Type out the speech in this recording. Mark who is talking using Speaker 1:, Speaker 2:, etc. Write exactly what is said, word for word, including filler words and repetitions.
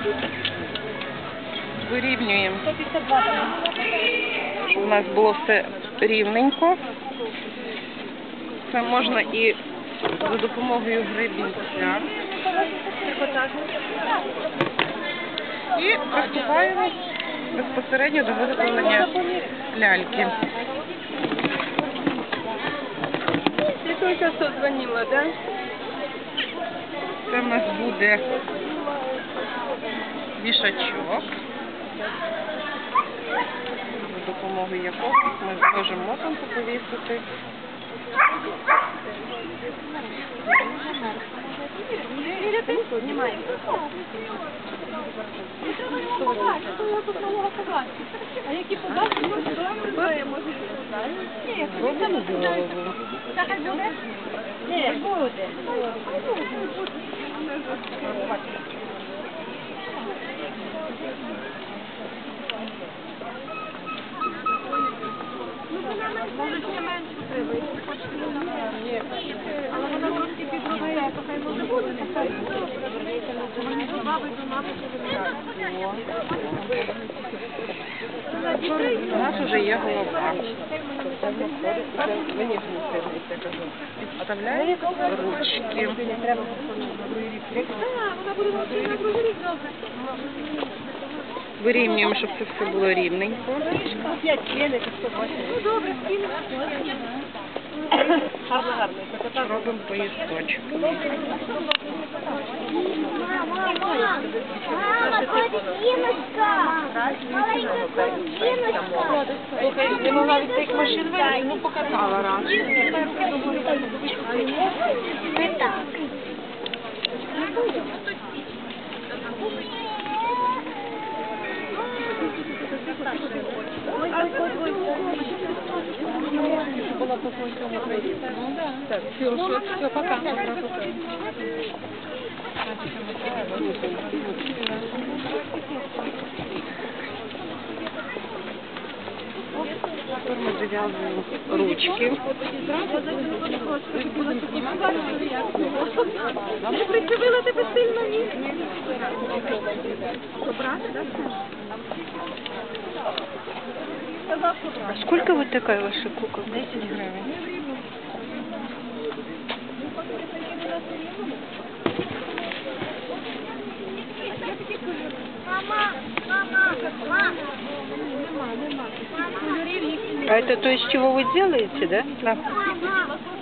Speaker 1: Вирівнюємо. У нас було все рівненько. Це можна і за допомогою гребінця. І приступаємо безпосередньо до виготовлення ляльки.
Speaker 2: Ти тільки що дзвонила, так?
Speaker 1: Це в нас буде вішачок, за допомогою якого ми зможемо мотанку повісити.
Speaker 3: А які податки ми зробимо?
Speaker 1: Робимо голову.
Speaker 3: Так буде? Ні, буде. Може ще менше треба, якщо хочете. Але вона трошки підробляє, то хай може бути.
Speaker 1: У нас вже є голова. Підставляємо ручки. Вирівнюємо, щоб це все було рівненько.
Speaker 3: Ну добре, скинемо.
Speaker 2: Гарно, гарно.
Speaker 1: Робимо поїздочок.
Speaker 2: Слухай, не могла від цих машин вийти, ну показала раз.
Speaker 3: Не так.
Speaker 2: Була по цьому країні. Так, все, все, все, пока.
Speaker 1: Тепер ми зав'язуємо ручки.
Speaker 3: Не прицепила тебе сильно, ні? Побрати, так?
Speaker 2: А сколько вот такая ваша кукла?
Speaker 1: десять гривень.
Speaker 3: Мама, мама, мама.
Speaker 2: А это то, из чего вы делаете, да?
Speaker 1: Да.
Speaker 3: Мама.